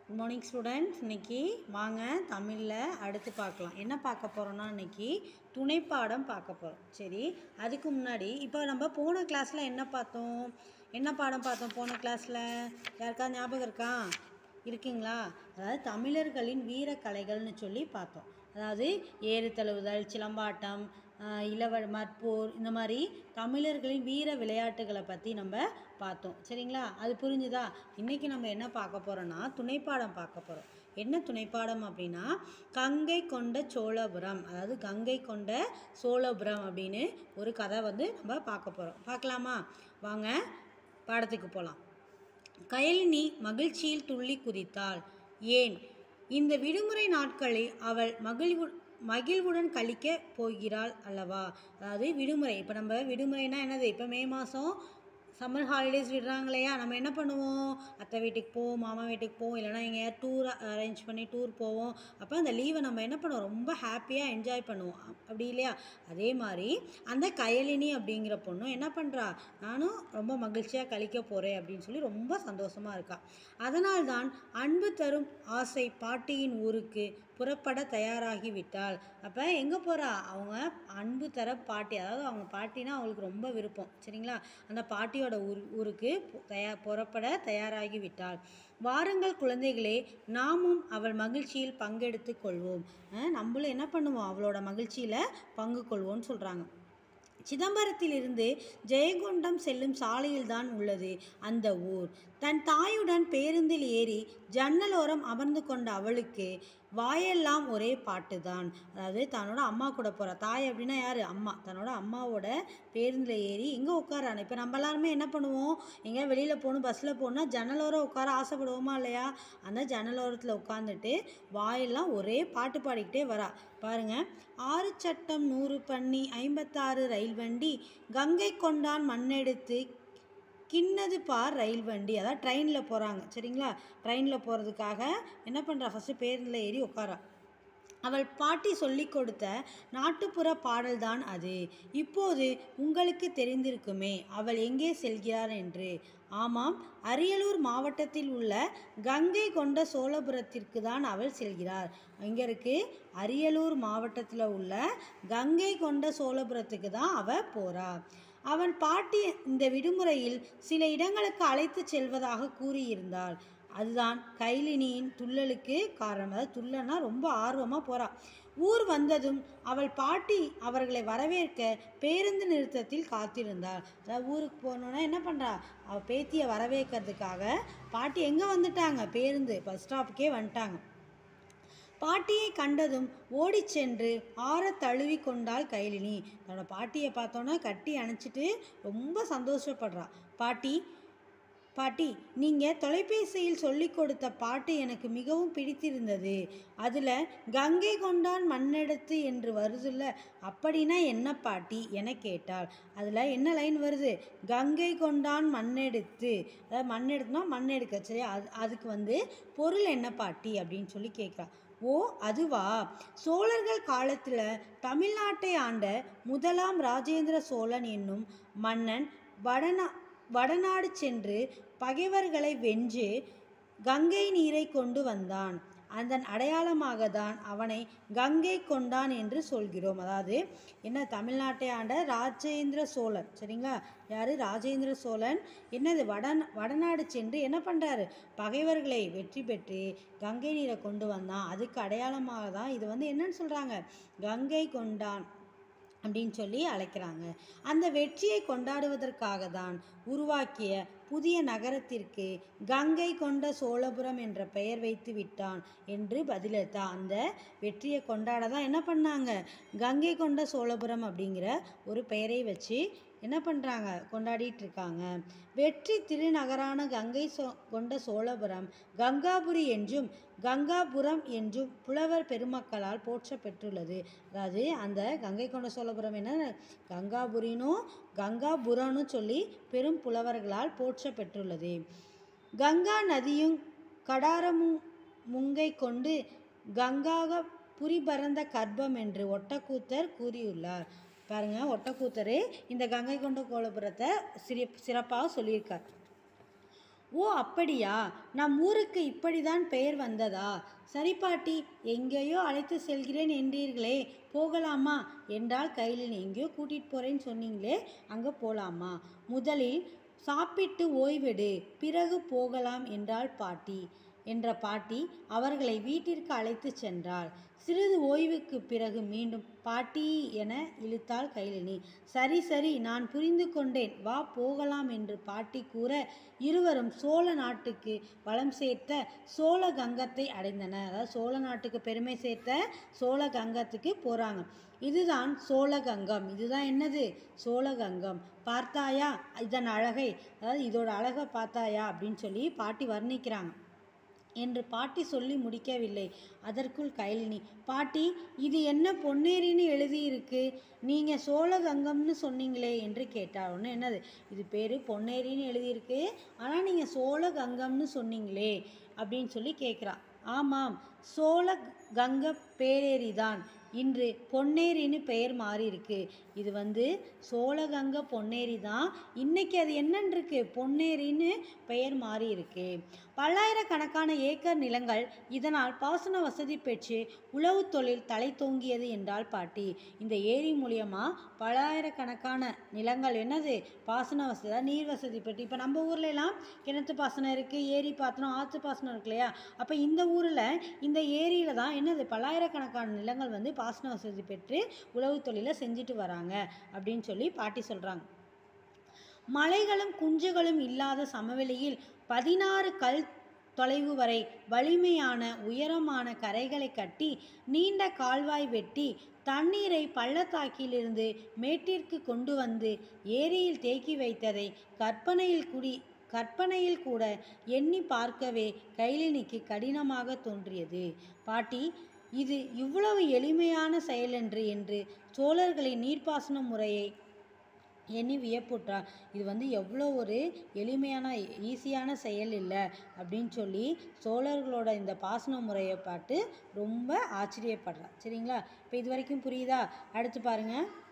Good morning students. இன்றைக்கி வாங்க தமிழில் அடுத்து பார்க்கலாம். என்ன பார்க்க போகிறோன்னா இன்றைக்கி துணைப்பாடம் பார்க்க போகிறோம். சரி, அதுக்கு முன்னாடி இப்போ நம்ம போன கிளாஸில் என்ன பாடம் பார்த்தோம் போன கிளாஸில்? யாருக்காவது ஞாபகம் இருக்கா? இருக்குங்களா? அதாவது தமிழர்களின் வீரக்கலைகள்னு சொல்லி பார்த்தோம். அதாவது ஏறு தழுவுதல், சிலம்பாட்டம், மற்போர், இந்த மாதிரி தமிழர்களின் வீர விளையாட்டுகளை பற்றி நம்ம பார்த்தோம். சரிங்களா? அது புரிஞ்சுதா? இன்றைக்கி நம்ம என்ன பார்க்க போகிறோன்னா துணைப்பாடம் பார்க்க போகிறோம். என்ன துணைப்பாடம் அப்படின்னா கங்கை கொண்ட சோழபுரம், அதாவது கங்கை கொண்ட சோழபுரம் அப்படின்னு ஒரு கதை நம்ம பார்க்க போகிறோம். பார்க்கலாமா? வாங்க பாடத்துக்கு போகலாம். கயலினி மகிழ்ச்சியில் துள்ளி குதித்தாள். ஏன்? இந்த விடுமுறை நாட்களில் அவள் மகிழ்வுடன் கழிக்க போகிறாள் அல்லவா. அதாவது விடுமுறை, இப்போ நம்ம விடுமுறைனா என்னது? இப்போ மே மாதம் சம்மர் ஹாலிடேஸ் விடுறாங்க இல்லையா? நம்ம என்ன பண்ணுவோம்? அத்தை வீட்டுக்கு போவோம், மாமா வீட்டுக்கு போவோம், இல்லைனா எங்கேயாவது டூர் அரேஞ்ச் பண்ணி டூர் போவோம். அப்போ அந்த லீவை நம்ம என்ன பண்ணுவோம்? ரொம்ப ஹாப்பியாக என்ஜாய் பண்ணுவோம், அப்படி இல்லையா? அதே மாதிரி அந்த கயலினி அப்படிங்கிற பொண்ணும் என்ன பண்ணுறா? நானும் ரொம்ப மகிழ்ச்சியாக கழிக்க போகிறேன் அப்படின்னு சொல்லி ரொம்ப சந்தோஷமாக இருக்கா. அதனால்தான் அன்பு தரும் ஆசை பாட்டியின் ஊருக்கு புறப்பட தயாராகி விட்டாள். அப்போ எங்கே போகிறா? அவங்க அன்பு தர பாட்டி, அதாவது அவங்க பாட்டினா அவங்களுக்கு ரொம்ப விருப்பம். சரிங்களா? அந்த பாட்டியோட ஊருக்கு புறப்பட தயாராகி விட்டாள். வாருங்கள் குழந்தைகளே, நாமும் அவள் மகிழ்ச்சியில் பங்கெடுத்து கொள்வோம். நம்மளும் என்ன பண்ணுவோம்? அவளோட மகிழ்ச்சியில் பங்கு கொள்வோம்னு சொல்கிறாங்க. சிதம்பரத்திலிருந்து ஜெயங்கொண்டம் செல்லும் சாலையில்தான் உள்ளது அந்த ஊர். தன் தாயுடன் பேருந்தில் ஏறி ஜன்னலோரம் அமர்ந்து கொண்ட அவளுக்கு வாயெல்லாம் ஒரே பாட்டு தான். அதாவது தன்னோட அம்மா கூட போகிறா. தாய் அப்படின்னா யார்? அம்மா. தன்னோட அம்மாவோட பேருந்தில் ஏறி எங்கே உட்காரான? இப்போ நம்ம எல்லாருமே என்ன பண்ணுவோம்? எங்கேயா வெளியில் போகணும், பஸ்ஸில் போகணுன்னா ஜன்னலோரம் உட்கார ஆசைப்படுவோமா இல்லையா? அந்த ஜன்னலோரத்தில் உட்காந்துட்டு வாயெல்லாம் ஒரே பாட்டு பாடிக்கிட்டே வரா. பாருங்கள். 6 சட்டம் 100 பண்ணி 56 ரயில் வண்டி, கங்கை கொண்டான் மண்ணெடுத்து கிண்ணது பார் ரயில் வண்டி. அதாவது ட்ரெயினில் போகிறாங்க. சரிங்களா? ட்ரெயினில் போகிறதுக்காக என்ன பண்ணுறா? ஃபஸ்ட்டு பேருந்தில் ஏறி உட்காரா. அவள் பாட்டி சொல்லி கொடுத்த நாட்டுப்புற பாடல்தான் அது. இப்போது உங்களுக்கு தெரிந்திருக்குமே அவள் எங்கே செல்கிறார் என்று. ஆமாம், அரியலூர் மாவட்டத்தில் உள்ள கங்கை கொண்ட சோழபுரத்திற்கு தான் அவள் செல்கிறார். எங்கே இருக்குது? அரியலூர் மாவட்டத்தில் உள்ள கங்கை கொண்ட சோழபுரத்துக்கு தான் அவள் போகிறா. அவன் பாட்டி இந்த விடுமுறையில் சில இடங்களுக்கு அழைத்து செல்வதாக கூறியிருந்தாள். அதுதான் கைலினியின் துள்ளலுக்கு காரணம். அதாவது துள்ளனா ரொம்ப ஆர்வமாக போகிறா. ஊர் வந்ததும் அவள் பாட்டி அவர்களை வரவேற்க பேருந்து நிறுத்தத்தில் காத்திருந்தாள். அதாவது ஊருக்கு போகணுன்னா என்ன பண்ணுறா? அவள் பேத்தியை வரவேற்கிறதுக்காக பாட்டி எங்கே வந்துட்டாங்க? பேருந்து பஸ் ஸ்டாப்புக்கே வந்துட்டாங்க. பாட்டியை கண்டதும் ஓடி சென்று ஆற தழுவி கொண்டாள் கைலினி. தன்னோட பாட்டியை பார்த்தோன்னா கட்டி அணைச்சிட்டு ரொம்ப சந்தோஷப்படுறா. பாட்டி, நீங்கள் தொலைபேசியில் சொல்லி கொடுத்த பாட்டு எனக்கு மிகவும் பிடித்திருந்தது. அதில் கங்கை கொண்டான் மண்ணெடுத்து என்று வருதுல்ல, அப்படின்னா என்ன பாட்டி என கேட்டாள். அதில் என்ன லைன் வருது? கங்கை கொண்டான் மண்ணெடுத்து, அதாவது மண்ணெடுத்துனா மண் எடுக்க. சரி, அதுக்கு பொருள் என்ன பாட்டி அப்படின்னு சொல்லி கேட்குறா. ஓ, அதுவா? சோழர்கள் காலத்தில் தமிழ்நாட்டை ஆண்ட முதலாம் ராஜேந்திர சோழன் என்னும் மன்னன் வடநாடு சென்று பகைவர்களை வென்று கங்கை நீரை கொண்டு வந்தான். அதன் அடையாளமாக தான் அவனை கங்கை கொண்டான் என்று சொல்கிறோம். அதாவது என்ன? தமிழ்நாட்டை ஆண்ட ராஜேந்திர சோழன். சரிங்களா? யார்? ராஜேந்திர சோழன் என்னது? வடநாடு சென்று என்ன பண்ணுறாரு? பகைவர்களை வெற்றி பெற்று கங்கை நீரை கொண்டு வந்தான். அதுக்கு அடையாளமாக தான் இது என்னன்னு சொல்கிறாங்க? கங்கை கொண்டான் அப்படின்னு சொல்லி அழைக்கிறாங்க. அந்த வெற்றியை கொண்டாடுவதற்காக தான் உருவாக்கிய புதிய நகரத்திற்கு கங்கை கொண்ட சோழபுரம் என்ற பெயர் வைத்து விட்டான் என்று பதிலளித்தா. அந்த வெற்றியை கொண்டாட தான் என்ன பண்ணாங்க? கங்கை கொண்ட சோழபுரம் அப்படிங்கிற ஒரு பெயரை வச்சு என்ன பண்ணுறாங்க? கொண்டாடிட்டு இருக்காங்க. வெற்றி திருநகரான கங்கை கொண்ட சோழபுரம் கங்காபுரி என்றும் கங்காபுரம் என்றும் புலவர் பெருமக்களால் போற்றப்பெற்றுள்ளது. அதாவது அந்த கங்கை கொண்ட சோழபுரம் என்ன? கங்காபுரினும் கங்காபுரம்னு சொல்லி பெரும் புலவர்களால் போற்றப்பெற்றுள்ளது. கங்கா நதியும் கடாரமும் முங்கை கொண்டு கங்காக புரிபரந்த கர்ப்பம் என்று ஒட்டக்கூத்தர் கூறியுள்ளார். பாருங்கள், ஒட்டக்கூத்தர் இந்த கங்கை கொண்ட சோழபுரத்தை சிறப்பாக சொல்லியிருக்கார். ஓ அப்படியா, நம் ஊருக்கு இப்படிதான் பெயர் வந்ததா? சரி பாட்டி, எங்கேயோ அழைத்து செல்கிறேன் என்றீர்களே, போகலாமா என்றால் கைலினி. எங்கேயோ கூட்டிகிட்டு போகிறேன்னு சொன்னீங்களே, அங்கே போகலாமா? முதலில் சாப்பிட்டு ஓய்வெடு, பிறகு போகலாம் என்றாள் பாட்டி என்ற பாட்டி அவர்களை வீட்டிற்கு அழைத்து சென்றாள். சிறிது ஓய்வுக்கு பிறகு மீண்டும் பாட்டி என இழுத்தாள் கைலினி. சரி சரி, நான் புரிந்து கொண்டேன், வா போகலாம் என்று பாட்டி கூற இருவரும் சோழ நாட்டுக்கு வளம் சேர்த்த சோழ கங்கத்தை அடைந்தனர். அதாவது சோழ நாட்டுக்கு பெருமை சேர்த்த சோழ கங்கத்துக்கு போகிறாங்க. இதுதான் சோழகங்கம். இதுதான் என்னது? சோழகங்கம். பார்த்தாயா இதன் அழகை, அதாவது இதோட அழகை பார்த்தாயா அப்படின்னு சொல்லி பாட்டி வர்ணிக்கிறாங்க என்று பாட்டி சொல்லி முடிக்கவில்லை. அதற்குள் கைலினி, பாட்டி இது என்ன பொன்னேரின்னு எழுதியிருக்கு, நீங்கள் சோழகங்கம்னு சொன்னீங்களே என்று கேட்டாள். ஒன்று என்னது, இது பேர் பொன்னேரின்னு எழுதியிருக்கு, ஆனால் நீங்கள் சோழகங்கம்னு சொன்னீங்களே அப்படின்னு சொல்லி கேட்குறா. ஆமாம், சோழ கங்க பேரேரி தான், இன்று பொன்னேரின்னு பெயர் மாறி இருக்கு. இது சோழகங்க பொன்னேரி தான், இன்னைக்கு அது என்னன்னு இருக்கு, பொன்னேரின்னு பெயர் மாறி இருக்கு. பல்லாயிரக்கணக்கான ஏக்கர் நிலங்கள் இதனால் பாசன வசதி பெற்று உழவு தொழில் தலை தோங்கியது என்றால் பாட்டி. இந்த ஏரி மூலியமாக பல்லாயிரக்கணக்கான நிலங்கள் என்னது, பாசன வசதி, நீர் வசதி பெற்று. இப்போ நம்ம ஊர்லலாம் கிணத்து பாசனம் இருக்குது, ஏரி பாசனம், ஆற்று பாசனம் இருக்கு இல்லையா? அப்போ இந்த ஊரில் இந்த ஏரியில் தான் என்னது, பல்லாயிரக்கணக்கான நிலங்கள் பாசன வசதி பெற்று உழவு தொழிலை செஞ்சுட்டு வராங்க அப்படின்னு சொல்லி பாட்டி சொல்கிறாங்க. மலைகளும் குன்றுகளும் இல்லாத சமவெளியில் 16 கல் தொலைவு வரை வலிமையான உயரமான கரைகளை கட்டி நீண்ட கால்வாய் வெட்டி தண்ணீரை பள்ளத்தாக்கிலிருந்து மேட்டிற்கு கொண்டு வந்து ஏரியில் தேக்கி வைத்ததை கற்பனையில் கூட எண்ணி பார்க்கவே கைலினிக்கு கடினமாக தோன்றியது. பாட்டி, இது இவ்வளவு எளிமையான செயலன்று என்று சோழர்களின் நீர்ப்பாசன முறையை எண்ணி வியப்புற்றார். இது எவ்வளோ ஒரு எளிமையான ஈஸியான செயல் இல்லை அப்படின்னு சொல்லி சோழர்களோட இந்த பாசன முறையை பார்த்து ரொம்ப ஆச்சரியப்படுறார். சரிங்களா? இப்போ இது வரைக்கும் புரியுதா? அடுத்து பாருங்கள்.